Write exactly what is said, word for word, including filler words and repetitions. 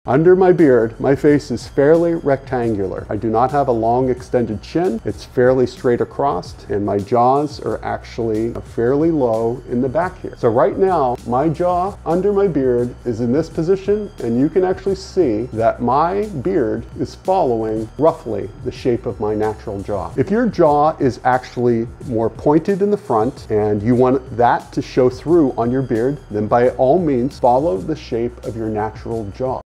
Under my beard, my face is fairly rectangular. I do not have a long extended chin. It's fairly straight across, and my jaws are actually fairly low in the back here. So right now, my jaw under my beard is in this position, and you can actually see that my beard is following roughly the shape of my natural jaw. If your jaw is actually more pointed in the front and you want that to show through on your beard, then by all means follow the shape of your natural jaw.